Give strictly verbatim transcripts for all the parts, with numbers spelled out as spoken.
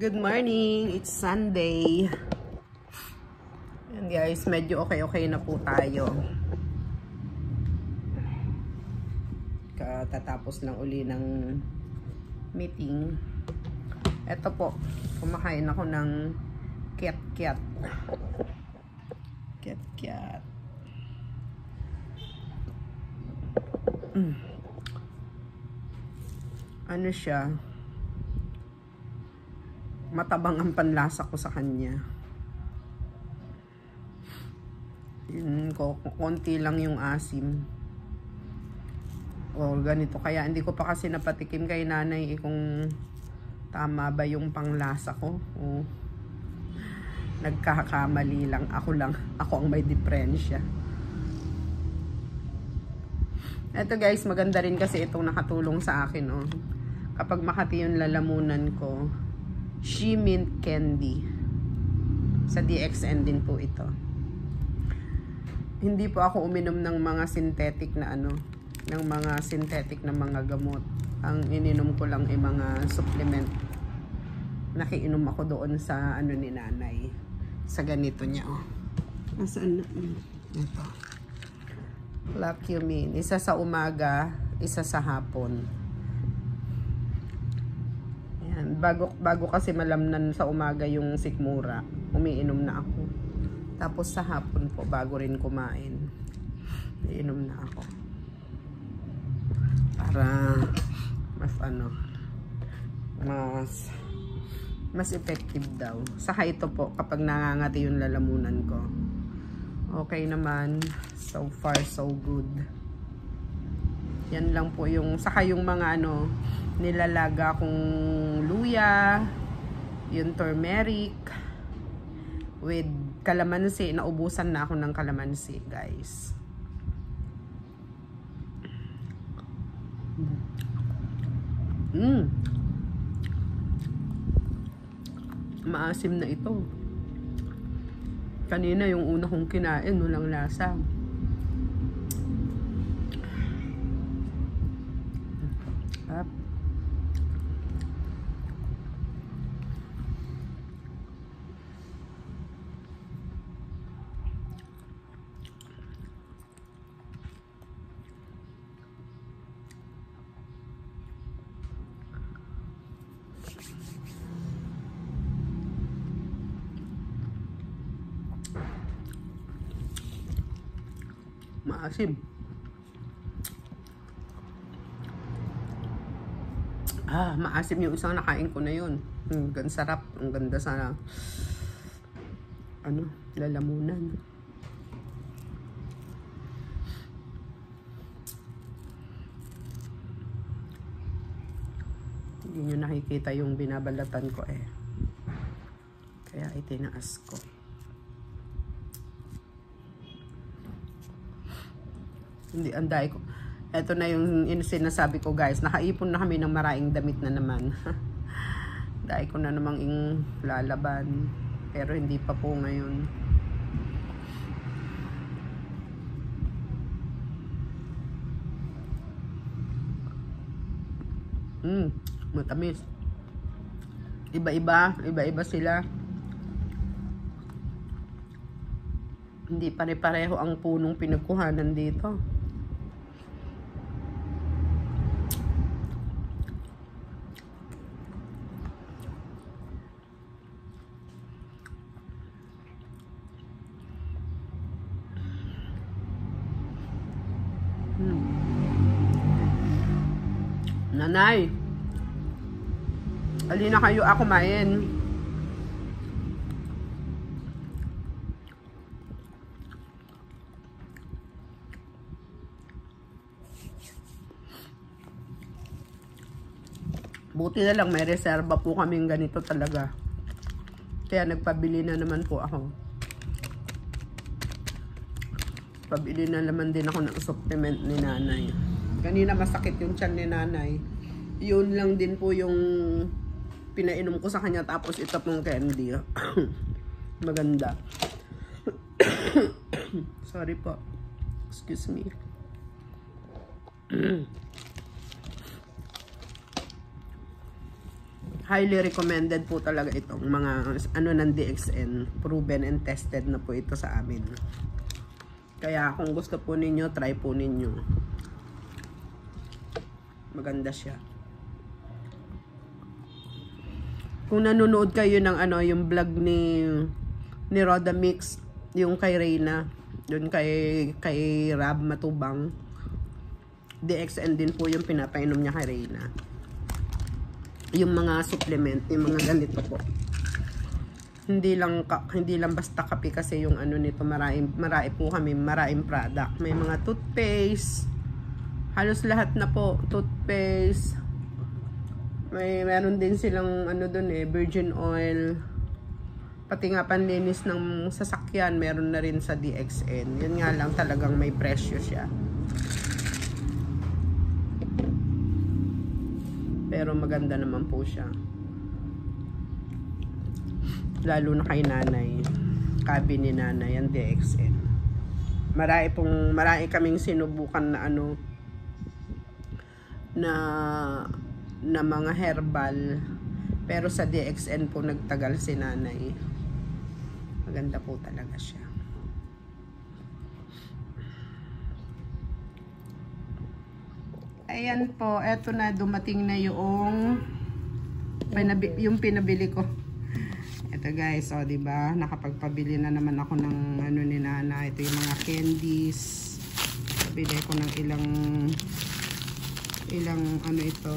Good morning! It's Sunday. And guys, medyo okay-okay na po tayo. Katatapos lang uli ng meeting. Eto po, kumakain ako ng kiat-kiat. Kiat-kiat. Mm. Ano siya? Matabang ang panlasa ko sa kanya. Yun, konti lang yung asim. O ganito. Kaya hindi ko pa kasi napatikim kay nanay eh, kung tama ba yung panglasa ko. O nagkakamali lang. Ako lang. Ako ang may diferensya. Eto guys, maganda rin kasi itong nakatulong sa akin. Oh. Kapag makati yung lalamunan ko, She Mint Candy. Sa D X N din po ito. Hindi po ako uminom ng mga synthetic na ano, ng mga synthetic na mga gamot. Ang ininom ko lang ay mga supplement. Nakiinom ako doon sa ano ni nanay. Sa ganito niya, oh. Nasaan na? Ito. Lacumin. Isa sa umaga, isa sa hapon. Bago, bago kasi malamnan sa umaga yung sikmura, umiinom na ako. Tapos sa hapon po, bago rin kumain, iinom na ako. Para mas ano, mas mas effective daw. Saka ito po, kapag nangangati yung lalamunan ko, okay naman. So far, so good. Yan lang po yung, saka yung mga ano, nilalaga kong luya, yung turmeric, with kalamansi. Naubusan na ako ng kalamansi, guys. Mm. Maasim na ito. Kanina yung una kong kinain, walang lasa. Up. Maasim. Ah, maasim yung isang nakain ko na yun. Ang ganda, sarap. Ang ganda sa ano, lalamunan. Hindi nyo nakikita yung binabalatan ko eh. Kaya itinaas ko. Hindi, anday ko. Ito na yung sinasabi ko guys. Nakaipon na kami ng maraming damit na naman. Dahil ko na namang ing lalaban. Pero hindi pa po ngayon. Hmm, matamis. Iba-iba. Iba-iba sila. Hindi pare-pareho ang punong pinagkuhanan dito. Hmm. Nanay, halina kayo ako kumain. Buti na lang may reserba po kaming ganito talaga. Kaya nagpabili na naman po ako. Pabili na naman din ako ng supplement ni nanay. Kanina masakit yung tiyan ni nanay. Yun lang din po yung pinainom ko sa kanya. Tapos ito pong candy. Maganda. Sorry po. Excuse me. highly recommended po talaga itong mga ano ng D X N. Proven and tested na po ito sa amin. Kaya kung gusto po ninyo, try po ninyo. Maganda siya. Kung nanonood kayo ng ano, yung vlog ni ni Roda Mix, yung kay Reyna, yun kay kay Rab Matubang, D X N din po yung pinapainom niya kay Reyna. Yung mga supplement, yung mga ganito po. Hindi lang hindi lang basta kape kasi yung ano nito, marami marami po kami, maraming product. May mga toothpaste, halos lahat na po, toothpaste. May meron din silang ano doon eh, virgin oil. Pati nga panlinis ng sasakyan, meron na rin sa D X N. Yun nga lang talagang may presyo siya. Pero maganda naman po siya. Lalo na kay nanay. Kabi ni nanay ang D X N. Marami pong, marami kaming sinubukan na ano, na, na mga herbal. Pero sa D X N po nagtagal si nanay. Maganda po talaga siya. Ayan po, eto na, dumating na yung pinabi, yung pinabili ko. Eto guys, o oh, diba, nakapagpabili na naman ako ng ano ni Nana. Ito yung mga candies. Bili ko ng ilang ilang ano ito.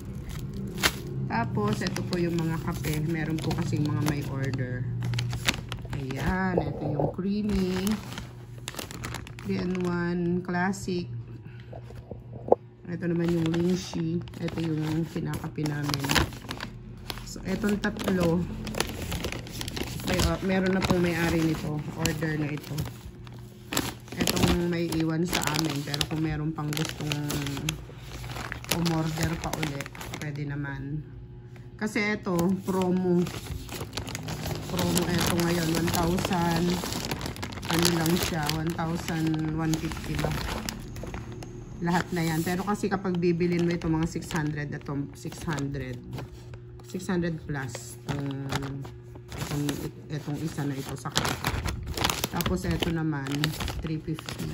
Tapos, ito po yung mga kape. Meron po kasing mga may order. Ayan, ito yung creamy. three in one classic. Ito naman yung Linshi. Ito yung kinakapi namin. So, etong tatlo, may, uh, meron na pong may-ari nito. Order na ito. Etong may iwan sa amin. Pero kung meron pang gustong umorder pa ulit, pwede naman. Kasi ito, promo. Promo ito ngayon. one thousand. Ano lang siya? one thousand one hundred fifty ba? Lahat na yan. Pero kasi kapag bibilin mo ito mga six hundred, ito six hundred. six hundred plus. Itong, itong, itong isa na ito sa kanya. Tapos ito naman, three fifty.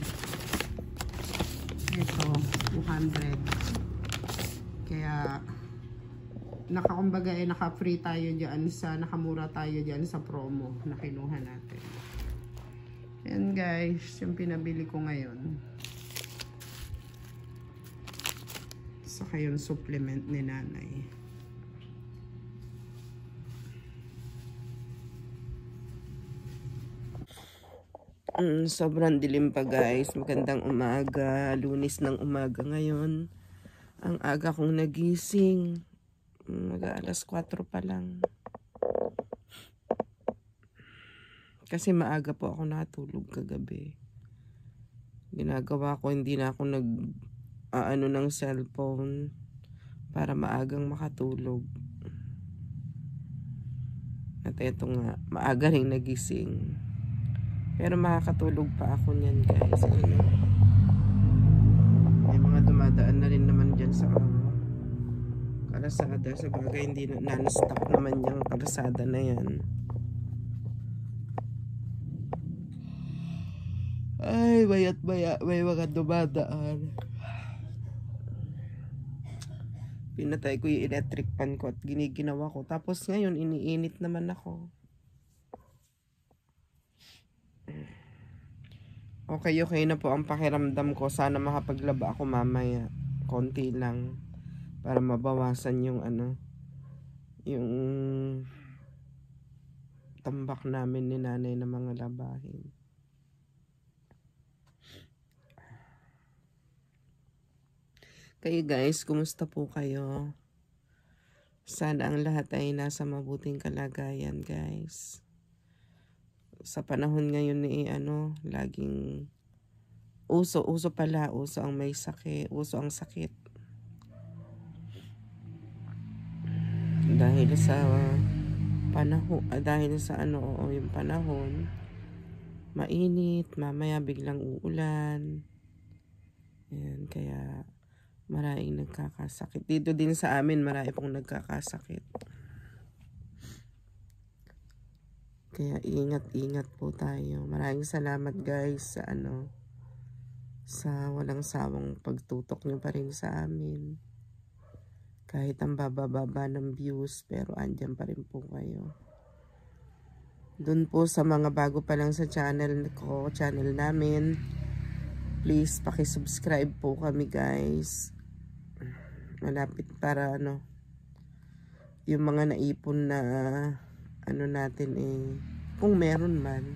Ito, two hundred. Kaya, nakakumbaga eh, naka-free tayo dyan sa, nakamura tayo dyan sa promo na kinuha natin. Yan guys, yung pinabili ko ngayon. Saka yung supplement ni nanay. Mm, sobrang dilim pa guys. Magandang umaga. Lunes ng umaga ngayon. Ang aga kong nagising. Mag-alas kwatro pa lang. Kasi maaga po ako natulog kagabi. Ginagawa ko, hindi na ako nag uh, ano ng cellphone para maagang makatulog. At eto nga, maaga rin nagising. Pero makakatulog pa ako niyan guys. Ano? May mga dumadaan na rin naman dyan sa uh, kalasada. Sa bagay, hindi na non-stop naman yung kalasada na yan. Ay, bayat baya, may mga dumadaan. Pinatay ko yung electric fan ko at giniginawa ko. Tapos ngayon, iniinit naman ako. Okay, okay na po ang pakiramdam ko. Sana makapaglaba ako mamaya. Konti lang. Para mabawasan yung ano, yung tambak namin ni nanay na mga labahin. Kayo guys, kumusta po kayo? Sana ang lahat ay nasa mabuting kalagayan guys. Sa panahon ngayon ni ano, laging uso, uso pala, uso ang may sakit, uso ang sakit. Dahil sa panahon, ah, dahil sa ano, oo, yung panahon, mainit, mamaya biglang uulan. Ayan, kaya maraming nagkakasakit. Dito din sa amin, marami pong nagkakasakit. Kaya ingat-ingat po tayo. Maraming salamat guys sa ano, sa walang sawang pagtutok nyo pa rin sa amin. Kahit ang baba-baba ng views, pero andyan pa rin po kayo. Doon po sa mga bago pa lang sa channel ko, channel namin, please paki-subscribe po kami guys. Malapit para ano, yung mga naipon na ano natin eh, kung meron man,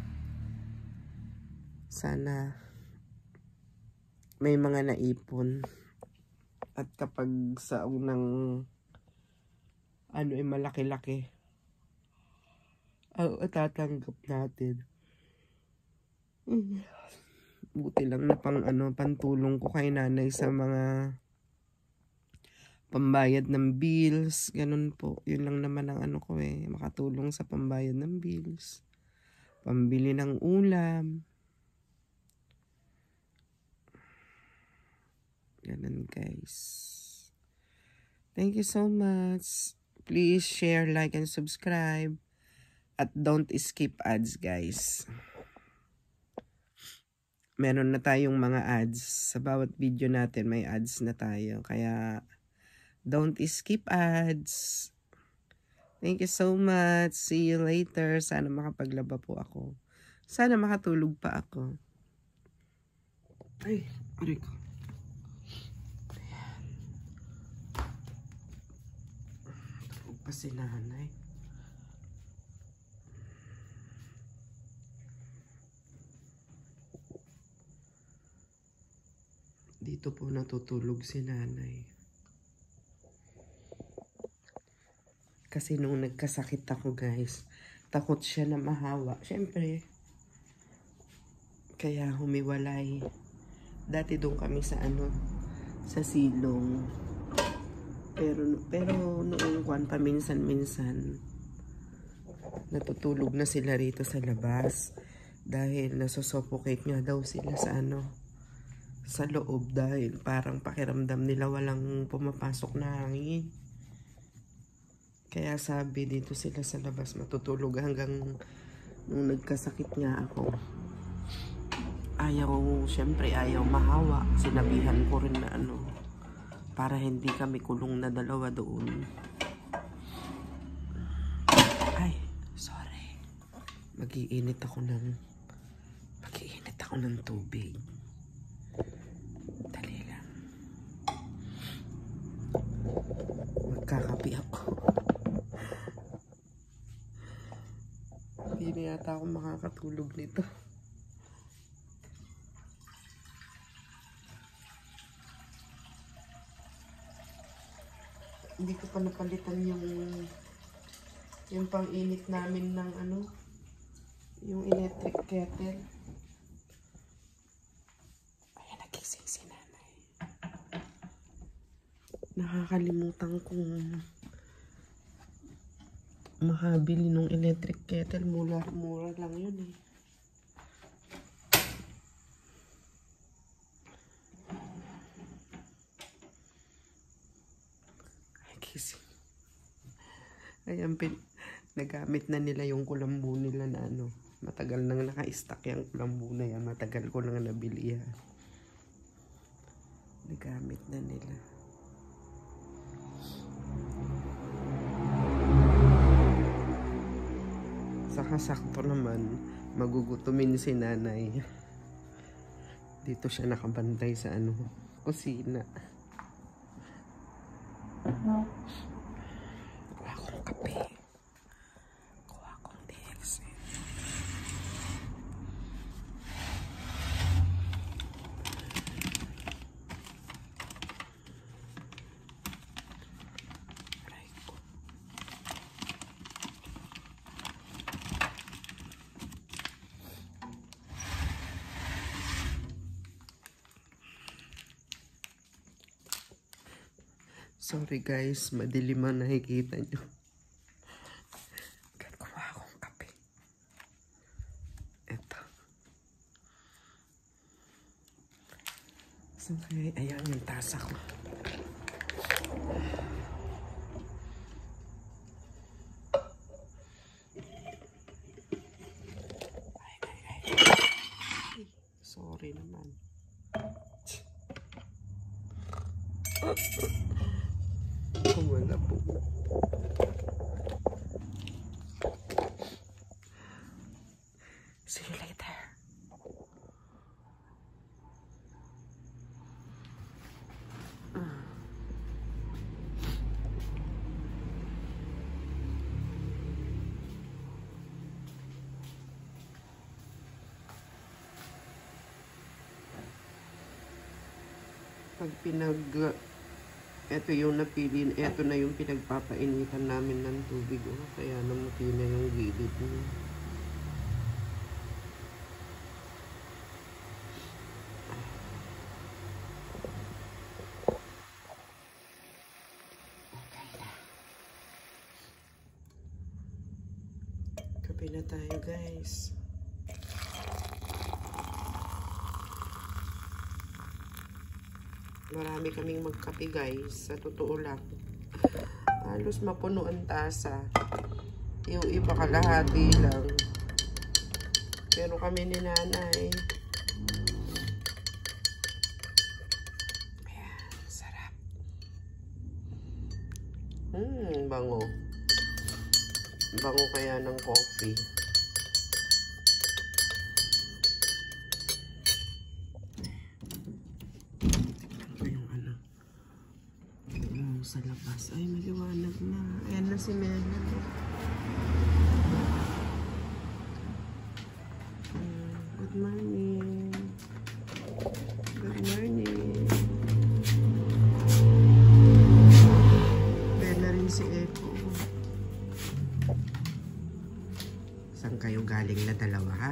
sana may mga naipon. At kapag sa unang ano eh malaki-laki ang tatanggap natin, buti lang na pang ano, pantulong ko kay nanay sa mga pambayad ng bills, ganun po. Yun lang naman ang ano ko eh, makatulong sa pambayad ng bills, pambili ng ulam. Ganun guys. Thank you so much. Please share, like, and subscribe. At don't skip ads guys. Meron na tayong mga ads. Sa bawat video natin may ads na tayo. Kaya don't skip ads. Thank you so much. See you later. Sana makapaglaba po ako. Sana makatulog pa ako. Ay, aray ko. Ayan. Tulog pa si nanay. Dito po natutulog si nanay. Kasi nung nagkasakit ako guys, takot siya na mahawa. Siyempre, kaya humiwalay. Dati doon kami sa ano, sa silong. Pero, pero noong kwan paminsan-minsan, natutulog na sila rito sa labas. Dahil nasusuffocate nga daw sila sa ano, sa loob. Dahil parang pakiramdam nila walang pumapasok na hangin. Kaya sabi dito sila sa labas matutulog hanggang nung nagkasakit nga ako. Ayaw, syempre ayaw mahawa. Sinabihan ko rin na ano, para hindi kami kulong na dalawa doon. Ay, sorry. Mag-iinit ako ng, mag-iinit ako ng tubig. Dali lang. Magkakapi ako. Hindi na yata ako makakatulog nito. Hindi ko pa napalitan yung yung pang-init namin ng ano, yung electric kettle. Ayan, nagising si nanay. Nakakalimutan kong makabili ng electric kettle. Mura-mura lang yun eh. Ayan, pin nagamit na nila yung kulambu nila na ano. Matagal nang naka-stack yung kulambu na yan. Matagal ko nang nabili yan. Nagamit na nila. Saka sakto naman, magugutumin si nanay. Dito siya nakabantay sa ano, kusina. Kuha akong kape. Kuha akong T X. Sorry guys, madilim ang nakikita nyo. Kuha akong kape. Eto. So, okay, ayan yung tasa ko. Kumala po. See you later. Pag pinag eto yung napili, eto na yung pinagpapainitan namin ng tubig, oh. Kaya namuti na yung gilid niya. Okay na. Kape na tayo, guys. Marami kaming magkape, guys. Sa totoo lang. Halos mapuno ang tasa. Yung iba kalahati lang. Pero kami ni nanay. Ayan, sarap. Hmm, bango. Bango kaya ng coffee. Sa labas. Ay, maliwanag na. Ayan na si Mel. Uh, good morning. Good morning. Ayan na rin si Echo. Saan kayo galing na dalawa, ha?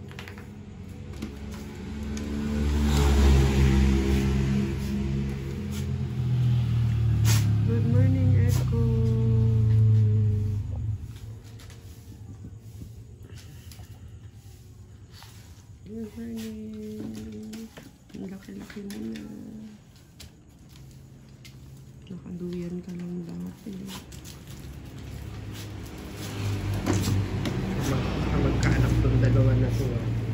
Good morning, Echo. Good morning. Ang laki-laki mo na. Nakaduyan ka lang dati. Baka magkaanak tong dalawa na to.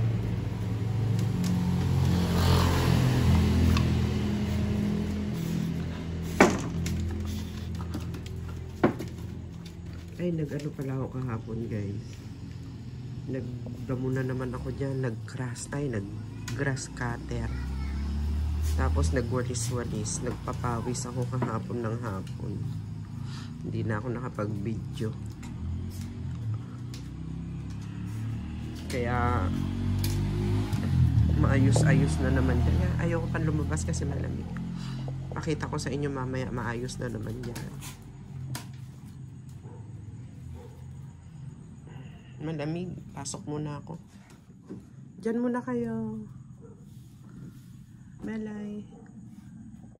Ay, nag-ano pala ako kahapon, guys. Nagdamo na naman ako dyan. Nag-grass tayo. Nag-grass cutter. Tapos nagwalis-walis. Nagpapawis ako kahapon ng hapon. Hindi na ako nakapag-video. Kaya maayos-ayos na naman. Kaya ayoko pa lumabas kasi malamig. Pakita ko sa inyo mamaya. Maayos na naman yan. Malamig. Pasok muna ako. Diyan muna kayo. Melay.